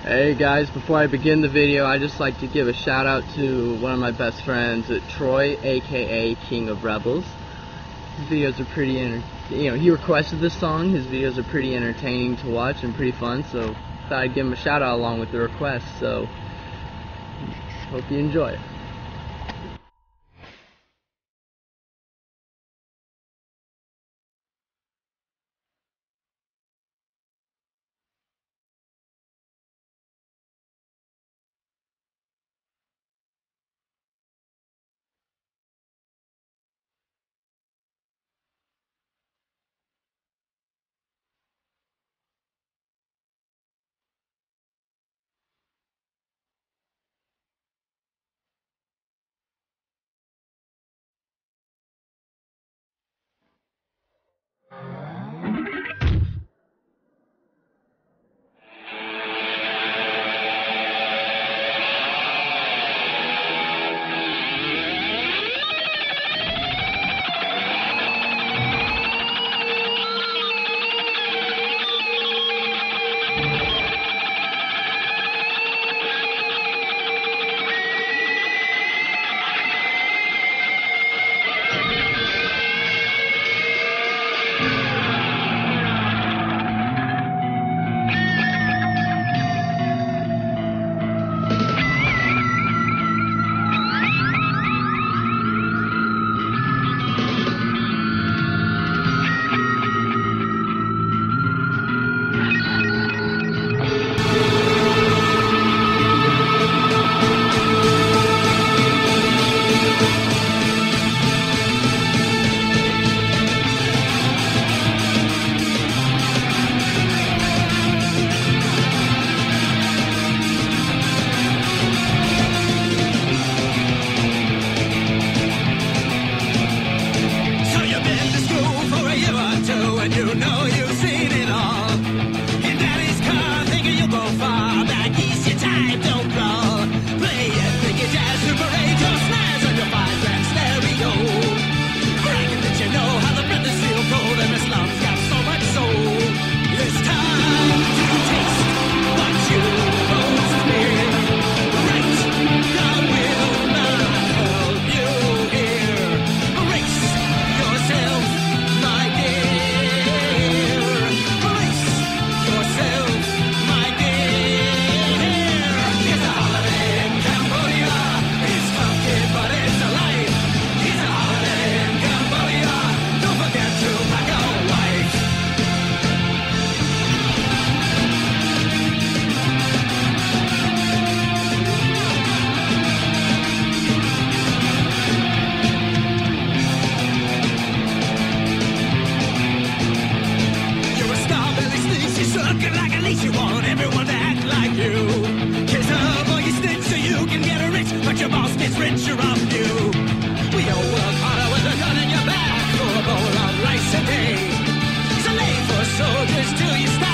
Hey guys, before I begin the video, I just like to give a shout out to one of my best friends, Troy, aka King of Rebels. His videos are pretty he requested this song. His videos are pretty entertaining to watch and pretty fun, so I thought I'd give him a shout out along with the request. So hope you enjoy it. You want everyone to act like you. Kiss up all you snitch so you can get rich, but your boss gets richer off you. We all work harder with a gun in your back for a bowl of rice a day. So lay for soldiers till you stop.